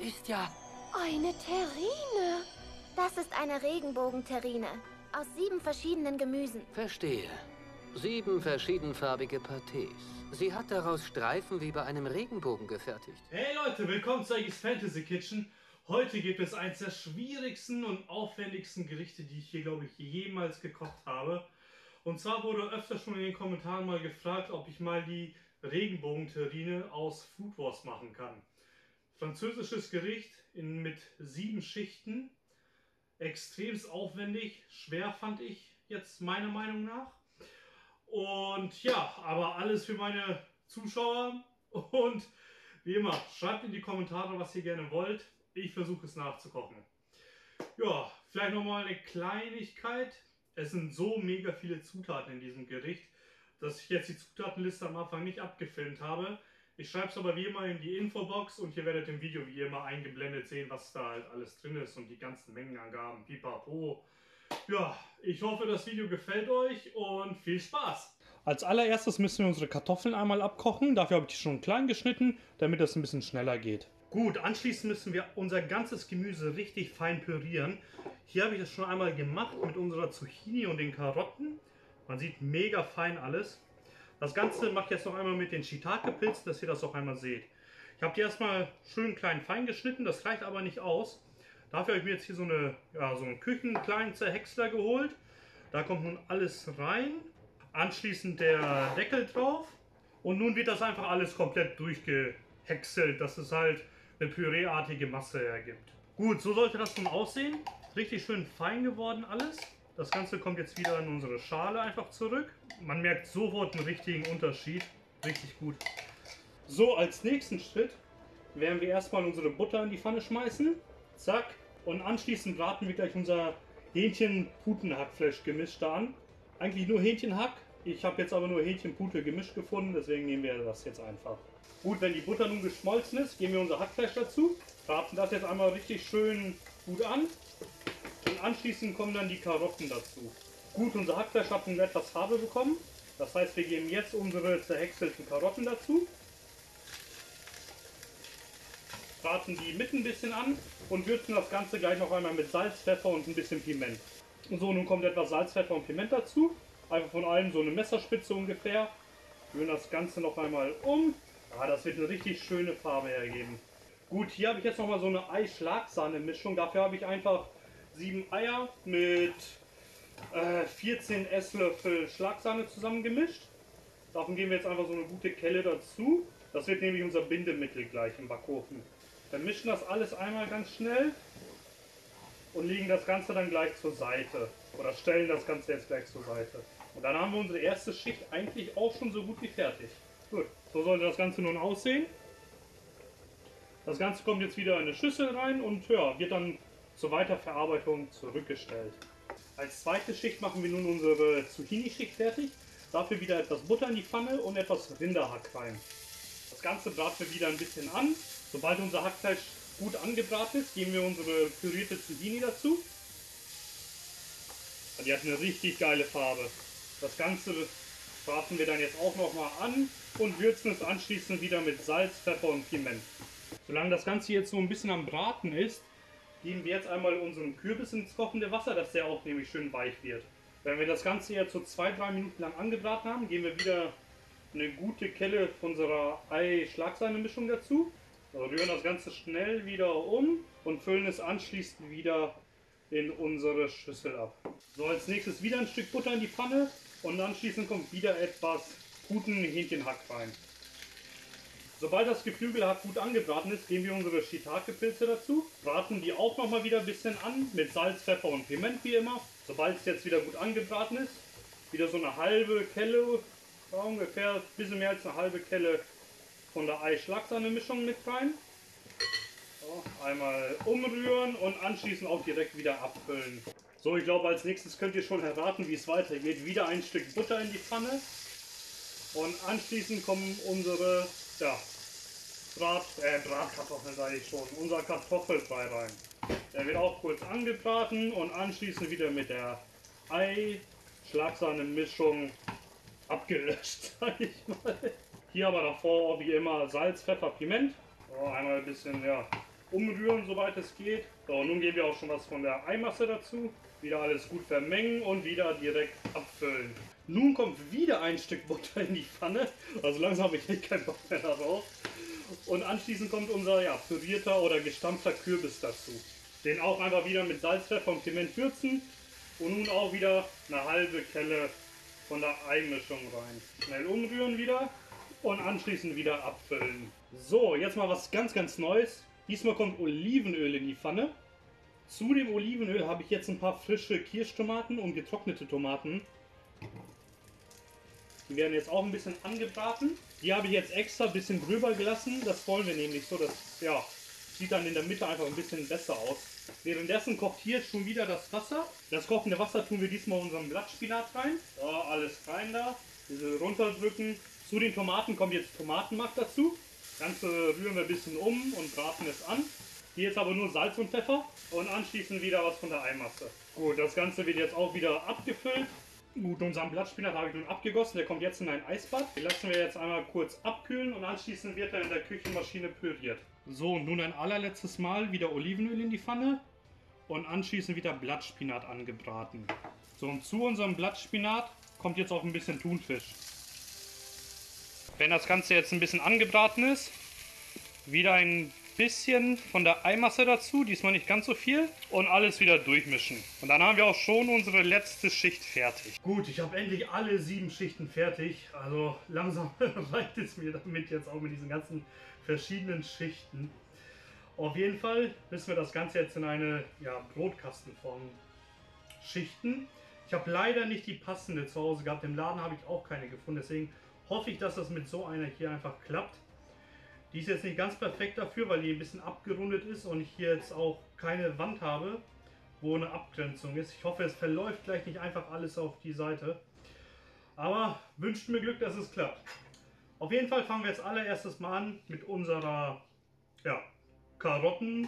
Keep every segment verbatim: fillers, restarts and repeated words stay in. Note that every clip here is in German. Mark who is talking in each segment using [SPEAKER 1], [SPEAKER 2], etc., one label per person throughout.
[SPEAKER 1] ist ja...
[SPEAKER 2] Eine Terrine. Das ist eine Regenbogenterrine. Aus sieben verschiedenen Gemüsen.
[SPEAKER 1] Verstehe. Sieben verschiedenfarbige Pâtés. Sie hat daraus Streifen wie bei einem Regenbogen gefertigt.
[SPEAKER 3] Hey Leute, willkommen zu Iggy's Fantasy Kitchen. Heute gibt es eines der schwierigsten und aufwendigsten Gerichte, die ich hier, glaube ich, jemals gekocht habe. Und zwar wurde öfter schon in den Kommentaren mal gefragt, ob ich mal die Regenbogenterrine aus Food Wars machen kann. Französisches Gericht in, mit sieben Schichten. Extremst aufwendig, schwer fand ich jetzt meiner Meinung nach. Und ja, aber alles für meine Zuschauer. Und wie immer, schreibt in die Kommentare, was ihr gerne wollt. Ich versuche es nachzukochen. Ja, vielleicht nochmal eine Kleinigkeit. Es sind so mega viele Zutaten in diesem Gericht, dass ich jetzt die Zutatenliste am Anfang nicht abgefilmt habe. Ich schreibe es aber wie immer in die Infobox und ihr werdet im Video wie immer eingeblendet sehen, was da halt alles drin ist und die ganzen Mengenangaben, pipapo. Ja, ich hoffe, das Video gefällt euch und viel Spaß! Als allererstes müssen wir unsere Kartoffeln einmal abkochen. Dafür habe ich die schon klein geschnitten, damit das ein bisschen schneller geht. Gut, anschließend müssen wir unser ganzes Gemüse richtig fein pürieren. Hier habe ich das schon einmal gemacht mit unserer Zucchini und den Karotten. Man sieht mega fein alles. Das Ganze mache ich jetzt noch einmal mit den Shiitake-Pilzen, dass ihr das auch einmal seht. Ich habe die erstmal schön klein fein geschnitten, das reicht aber nicht aus. Dafür habe ich mir jetzt hier so, eine, ja, so einen Küchenkleinen Zerhäcksler geholt. Da kommt nun alles rein. Anschließend der Deckel drauf. Und nun wird das einfach alles komplett durchgehäckselt, dass es halt eine püreeartige Masse ergibt. Gut, so sollte das nun aussehen. Richtig schön fein geworden alles. Das Ganze kommt jetzt wieder in unsere Schale einfach zurück. Man merkt sofort einen richtigen Unterschied. Richtig gut. So, als nächsten Schritt werden wir erstmal unsere Butter in die Pfanne schmeißen. Zack. Und anschließend braten wir gleich unser Hähnchen-Puten-Hackfleisch-Gemisch da an. Eigentlich nur Hähnchenhack. Ich habe jetzt aber nur Hähnchen-Pute gemischt gefunden, deswegen nehmen wir das jetzt einfach. Gut, wenn die Butter nun geschmolzen ist, geben wir unser Hackfleisch dazu. Braten das jetzt einmal richtig schön gut an. Und anschließend kommen dann die Karotten dazu. Gut, unser Hackfleisch hat nun etwas Farbe bekommen. Das heißt, wir geben jetzt unsere zerhäckselten Karotten dazu. Braten die mit ein bisschen an und würzen das Ganze gleich noch einmal mit Salz, Pfeffer und ein bisschen Piment. So, nun kommt etwas Salz, Pfeffer und Piment dazu. Einfach von allem so eine Messerspitze ungefähr. Rühren das Ganze noch einmal um. Ah, das wird eine richtig schöne Farbe ergeben. Gut, hier habe ich jetzt noch mal so eine Ei-Schlagsahne-Mischung. Dafür habe ich einfach sieben Eier mit äh, vierzehn Esslöffel Schlagsahne zusammengemischt. Davon geben wir jetzt einfach so eine gute Kelle dazu. Das wird nämlich unser Bindemittel gleich im Backofen. Dann mischen das alles einmal ganz schnell und legen das Ganze dann gleich zur Seite. Oder stellen das Ganze jetzt gleich zur Seite. Und dann haben wir unsere erste Schicht eigentlich auch schon so gut wie fertig. Gut, so sollte das Ganze nun aussehen. Das Ganze kommt jetzt wieder in eine Schüssel rein und ja, wird dann zur Weiterverarbeitung zurückgestellt. Als zweite Schicht machen wir nun unsere Zucchini-Schicht fertig. Dafür wieder etwas Butter in die Pfanne und etwas Rinderhack rein. Das Ganze braten wir wieder ein bisschen an. Sobald unser Hackfleisch gut angebraten ist, geben wir unsere pürierte Zucchini dazu. Die hat eine richtig geile Farbe. Das Ganze braten wir dann jetzt auch nochmal an und würzen es anschließend wieder mit Salz, Pfeffer und Piment. Solange das Ganze jetzt so ein bisschen am Braten ist, geben wir jetzt einmal unseren Kürbis ins kochende Wasser, dass der auch nämlich schön weich wird. Wenn wir das Ganze jetzt so zwei bis drei Minuten lang angebraten haben, geben wir wieder eine gute Kelle von unserer Ei-Schlagsahne-Mischung dazu. So, rühren das Ganze schnell wieder um und füllen es anschließend wieder in unsere Schüssel ab. So, als nächstes wieder ein Stück Butter in die Pfanne und anschließend kommt wieder etwas guten Hähnchenhack rein. Sobald das Geflügelhack gut angebraten ist, geben wir unsere Shiitake-Pilze dazu. Braten die auch noch mal wieder ein bisschen an mit Salz, Pfeffer und Piment wie immer. Sobald es jetzt wieder gut angebraten ist, wieder so eine halbe Kelle, ja, ungefähr ein bisschen mehr als eine halbe Kelle von der Ei-Schlagsahne-Mischung mit rein. So, einmal umrühren und anschließend auch direkt wieder abfüllen. So, ich glaube, als nächstes könnt ihr schon erraten, wie es weitergeht. Wieder ein Stück Butter in die Pfanne und anschließend kommen unsere ja, Brat, äh, Bratkartoffeln, sage ich schon, unser Kartoffelbrei rein. Der wird auch kurz angebraten und anschließend wieder mit der Ei-Schlagsahne-Mischung abgelöscht, sage ich mal. Hier aber davor auch wie immer Salz, Pfeffer, Piment. So, einmal ein bisschen ja, umrühren, soweit es geht. So, nun geben wir auch schon was von der Eimasse dazu. Wieder alles gut vermengen und wieder direkt abfüllen. Nun kommt wieder ein Stück Butter in die Pfanne. Also langsam habe ich echt keinen Bock mehr darauf. Und anschließend kommt unser ja, pürierter oder gestampfter Kürbis dazu. Den auch einfach wieder mit Salz, Pfeffer und Piment würzen. Und nun auch wieder eine halbe Kelle von der Eimischung rein. Schnell umrühren wieder und anschließend wieder abfüllen. So, jetzt mal was ganz, ganz Neues. Diesmal kommt Olivenöl in die Pfanne. Zu dem Olivenöl habe ich jetzt ein paar frische Kirschtomaten und getrocknete Tomaten. Die werden jetzt auch ein bisschen angebraten. Die habe ich jetzt extra ein bisschen gröber gelassen. Das wollen wir nämlich so. Das ja, sieht dann in der Mitte einfach ein bisschen besser aus. Währenddessen kocht hier schon wieder das Wasser. Das kochende Wasser tun wir diesmal unseren Blattspinat rein. So, alles rein da. Diese runterdrücken. Zu den Tomaten kommt jetzt Tomatenmark dazu. Das Ganze rühren wir ein bisschen um und braten es an. Hier jetzt aber nur Salz und Pfeffer und anschließend wieder was von der Eimasse. Gut, das Ganze wird jetzt auch wieder abgefüllt. Gut, unseren Blattspinat habe ich nun abgegossen, der kommt jetzt in ein Eisbad. Den lassen wir jetzt einmal kurz abkühlen und anschließend wird er in der Küchenmaschine püriert. So, und nun ein allerletztes Mal wieder Olivenöl in die Pfanne und anschließend wieder Blattspinat angebraten. So, und zu unserem Blattspinat kommt jetzt auch ein bisschen Thunfisch. Wenn das Ganze jetzt ein bisschen angebraten ist, wieder ein bisschen von der Eimasse dazu, diesmal nicht ganz so viel, und alles wieder durchmischen. Und dann haben wir auch schon unsere letzte Schicht fertig. Gut, ich habe endlich alle sieben Schichten fertig, also langsam reicht es mir damit jetzt auch mit diesen ganzen verschiedenen Schichten. Auf jeden Fall müssen wir das Ganze jetzt in eine ja, Brotkastenform schichten. Ich habe leider nicht die passende zu Hause gehabt, im Laden habe ich auch keine gefunden, deswegen hoffe ich, dass das mit so einer hier einfach klappt. Die ist jetzt nicht ganz perfekt dafür, weil die ein bisschen abgerundet ist und ich hier jetzt auch keine Wand habe, wo eine Abgrenzung ist. Ich hoffe, es verläuft gleich nicht einfach alles auf die Seite. Aber wünscht mir Glück, dass es klappt. Auf jeden Fall fangen wir jetzt allererstes mal an mit unserer ja, Karottenschicht.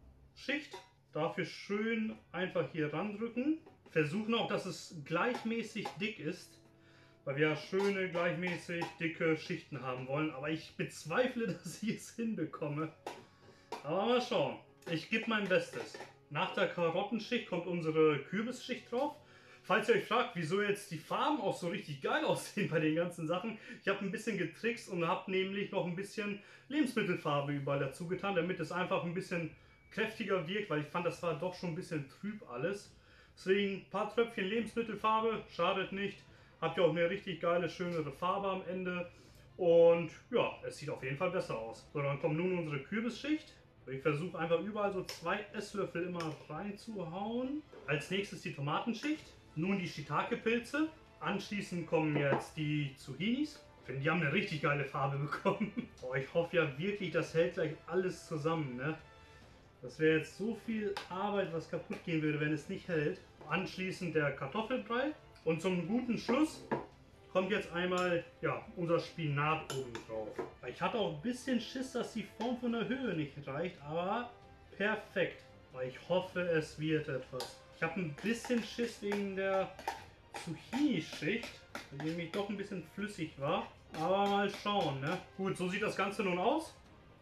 [SPEAKER 3] Dafür schön einfach hier randrücken. Versuchen auch, dass es gleichmäßig dick ist, weil wir ja schöne, gleichmäßig dicke Schichten haben wollen. Aber ich bezweifle, dass ich es hinbekomme. Aber mal schauen. Ich gebe mein Bestes. Nach der Karottenschicht kommt unsere Kürbisschicht drauf. Falls ihr euch fragt, wieso jetzt die Farben auch so richtig geil aussehen bei den ganzen Sachen. Ich habe ein bisschen getrickst und habe nämlich noch ein bisschen Lebensmittelfarbe überall dazu getan, damit es einfach ein bisschen kräftiger wirkt, weil ich fand, das war doch schon ein bisschen trüb alles. Deswegen ein paar Tröpfchen Lebensmittelfarbe, schadet nicht. Habt ihr auch eine richtig geile, schönere Farbe am Ende. Und ja, es sieht auf jeden Fall besser aus. So, dann kommt nun unsere Kürbisschicht. Ich versuche einfach überall so zwei Esslöffel immer reinzuhauen. Als nächstes die Tomatenschicht. Nun die Shiitake-Pilze. Anschließend kommen jetzt die Zucchinis. Ich finde, die haben eine richtig geile Farbe bekommen. Oh, ich hoffe ja wirklich, das hält gleich alles zusammen, ne? Das wäre jetzt so viel Arbeit, was kaputt gehen würde, wenn es nicht hält. Anschließend der Kartoffelbrei. Und zum guten Schluss kommt jetzt einmal ja, unser Spinat oben drauf. Ich hatte auch ein bisschen Schiss, dass die Form von der Höhe nicht reicht, aber perfekt. Ich hoffe, es wird etwas. Ich habe ein bisschen Schiss wegen der Zucchini-Schicht, die nämlich doch ein bisschen flüssig war. Aber mal schauen, ne? Gut, so sieht das Ganze nun aus.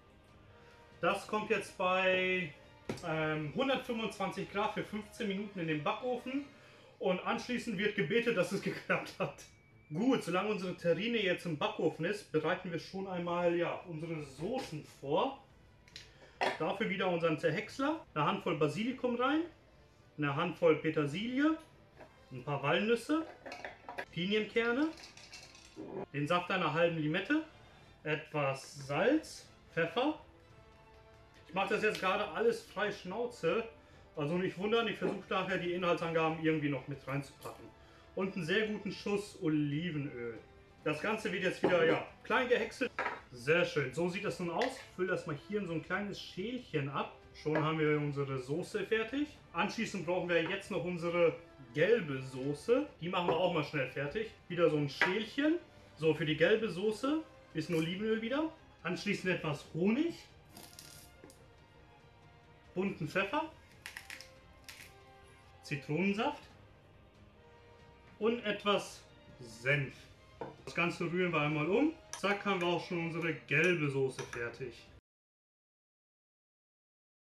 [SPEAKER 3] Das kommt jetzt bei ähm, hundertfünfundzwanzig Grad für fünfzehn Minuten in den Backofen. Und anschließend wird gebetet, dass es geklappt hat. Gut, solange unsere Terrine jetzt im Backofen ist, bereiten wir schon einmal ja, unsere Soßen vor. Dafür wieder unseren Zerhäcksler, eine Handvoll Basilikum rein, eine Handvoll Petersilie, ein paar Walnüsse, Pinienkerne, den Saft einer halben Limette, etwas Salz, Pfeffer. Ich mache das jetzt gerade alles frei Schnauze. Also nicht wundern, ich versuche nachher die Inhaltsangaben irgendwie noch mit reinzupacken. Und einen sehr guten Schuss Olivenöl. Das Ganze wird jetzt wieder ja, klein gehäckselt. Sehr schön, so sieht das nun aus. Ich fülle das mal hier in so ein kleines Schälchen ab. Schon haben wir unsere Soße fertig. Anschließend brauchen wir jetzt noch unsere gelbe Soße. Die machen wir auch mal schnell fertig. Wieder so ein Schälchen. So, für die gelbe Soße bisschen Olivenöl wieder. Anschließend etwas Honig. Bunten Pfeffer. Zitronensaft und etwas Senf. Das Ganze rühren wir einmal um. Zack, haben wir auch schon unsere gelbe Soße fertig.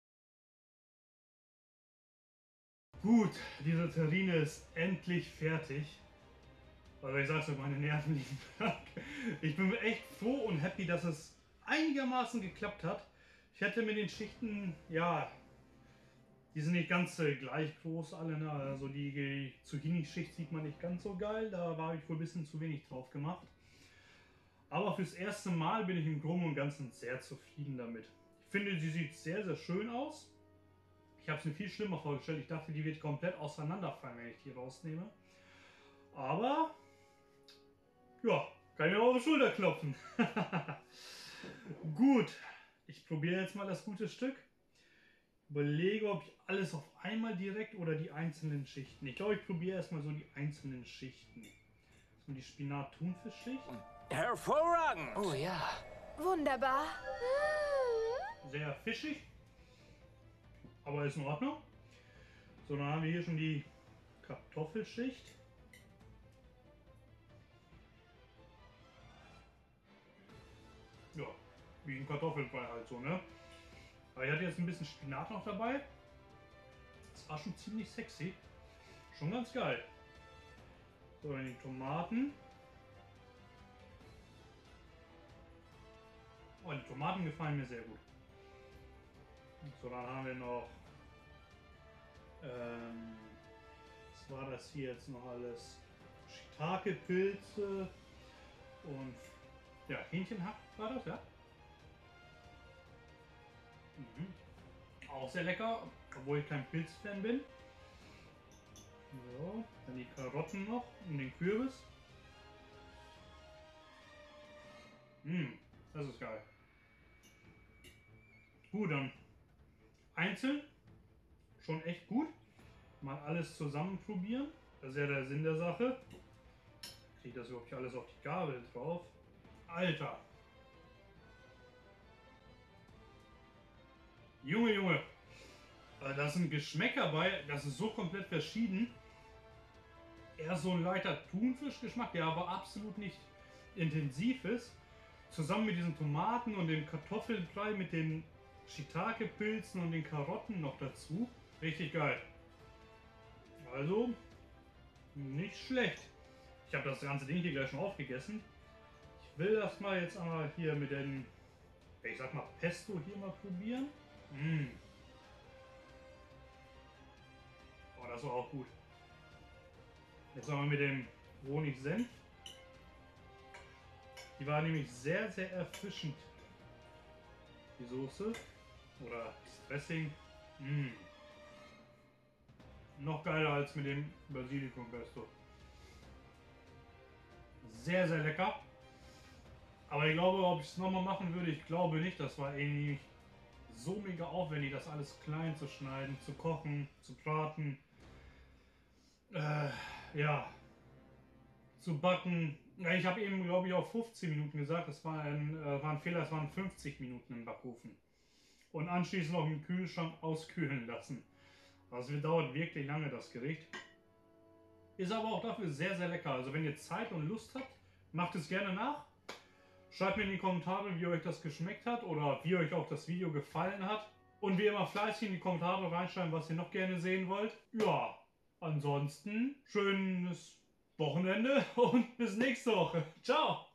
[SPEAKER 3] Gut, diese Terrine ist endlich fertig. Also ich sag's euch, meine Nerven liegen blank. Ich bin echt froh und happy, dass es einigermaßen geklappt hat. Ich hätte mit den Schichten, ja, die sind nicht ganz äh, gleich groß alle. Ne? Also die Zucchini-Schicht sieht man nicht ganz so geil. Da habe ich wohl ein bisschen zu wenig drauf gemacht. Aber fürs erste Mal bin ich im Groben und Ganzen sehr zufrieden damit. Ich finde, sie sieht sehr, sehr schön aus. Ich habe es mir viel schlimmer vorgestellt. Ich dachte, die wird komplett auseinanderfallen, wenn ich die rausnehme. Aber, ja, kann ich mir auf die Schulter klopfen. Gut, ich probiere jetzt mal das gute Stück. Überlege, ob ich alles auf einmal direkt oder die einzelnen Schichten. Ich glaube, ich probiere erstmal so die einzelnen Schichten. So die Spinat-Thunfisch-Schicht.
[SPEAKER 4] Hervorragend!
[SPEAKER 1] Oh ja.
[SPEAKER 2] Wunderbar.
[SPEAKER 3] Sehr fischig. Aber ist in Ordnung. So, dann haben wir hier schon die Kartoffelschicht. Ja, wie ein Kartoffelbrei halt so, ne? Aber ich hatte jetzt ein bisschen Spinat noch dabei. Das war schon ziemlich sexy. Schon ganz geil. So, dann die Tomaten. Oh, die Tomaten gefallen mir sehr gut. So, dann haben wir noch... Ähm, was war das hier jetzt noch alles? Shiitake-Pilze und ja, Hähnchenhack war das, ja? Mhm. Auch sehr lecker, obwohl ich kein Pilzfan bin. So, dann die Karotten noch und den Kürbis. Mmh, das ist geil. Gut, dann einzeln schon echt gut. Mal alles zusammen probieren. Das ist ja der Sinn der Sache. Kriege ich das überhaupt alles auf die Gabel drauf? Alter! Junge, Junge! Da sind Geschmäcker bei, das ist so komplett verschieden. Eher so ein leichter Thunfischgeschmack, der aber absolut nicht intensiv ist. Zusammen mit diesen Tomaten und dem Kartoffelbrei mit den Shiitake-Pilzen und den Karotten noch dazu. Richtig geil. Also, nicht schlecht. Ich habe das ganze Ding hier gleich schon aufgegessen. Ich will das mal jetzt einmal hier mit dem, ich sag mal, Pesto hier mal probieren. Mmh. Oh, das war auch gut. Jetzt haben wir mit dem Honig-Senf. Die war nämlich sehr, sehr erfrischend. Die Soße oder das Dressing. Mmh. Noch geiler als mit dem Basilikum-Pesto. Sehr, sehr lecker. Aber ich glaube, ob ich es nochmal machen würde, ich glaube nicht. Das war irgendwie so mega aufwendig, das alles klein zu schneiden, zu kochen, zu braten. Äh, ja. Zu backen. Ja, ich habe eben, glaube ich, auf fünfzehn Minuten gesagt. Das war ein, äh, war ein Fehler, es waren fünfzig Minuten im Backofen. Und anschließend noch im Kühlschrank auskühlen lassen. Also dauert wirklich lange das Gericht. Ist aber auch dafür sehr, sehr lecker. Also wenn ihr Zeit und Lust habt, macht es gerne nach. Schreibt mir in die Kommentare, wie euch das geschmeckt hat oder wie euch auch das Video gefallen hat. Und wie immer fleißig in die Kommentare reinschreiben, was ihr noch gerne sehen wollt. Ja, ansonsten schönes Wochenende und bis nächste Woche. Ciao!